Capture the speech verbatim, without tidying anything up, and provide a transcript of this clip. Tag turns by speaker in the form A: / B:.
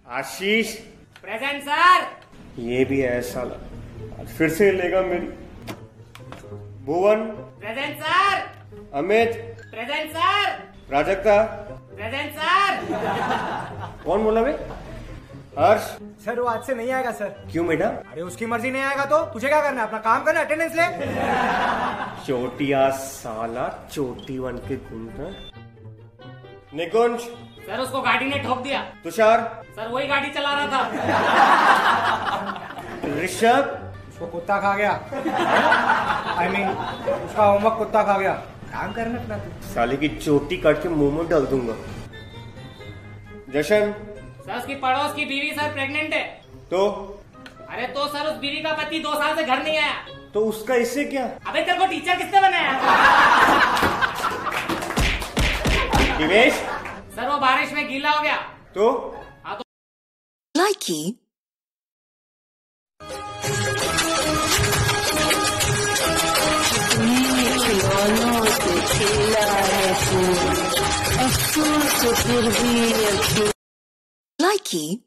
A: आशीष
B: present sir.
A: ये भी है साला, आज फिर से लेगा मेरी। Bhuvan
B: present sir.
A: Amit
B: present sir.
A: Prajakta
B: present sir.
A: कौन बोला बे? हर्ष
C: सर वो आज से नहीं आएगा सर।
A: क्यों बेटा?
C: अरे उसकी मर्जी नहीं आएगा तो तुझे क्या करना है? अपना काम करना, अटेंडेंस ले।
A: चोटिया साला, चोटी बन के घूमता। निकुंज
B: सर उसको गाड़ी ने ठोक दिया।
A: तुषार
B: सर वही गाड़ी चला रहा था।
A: ऋषभ
C: उसको कुत्ता खा गया। आई I मीन mean, उसका होमवर्क कुत्ता खा गया। काम करना अपना तू।
A: साले की चोटी काट के मुंह में डाल दूंगा। जशन
B: सर उसकी पड़ोस की बीवी सर प्रेग्नेंट है।
A: तो
B: अरे तो सर उस बीवी का पति दो साल से घर नहीं आया।
A: तो उसका इससे क्या?
B: अबे तेरे को टीचर किसने बनाया?
A: दिवेश
B: सर वो बारिश में गीला हो गया।
A: तो
B: हाँ तो
D: Likey खिलौनों से खेला है तू, अफसोस फिर भी Likey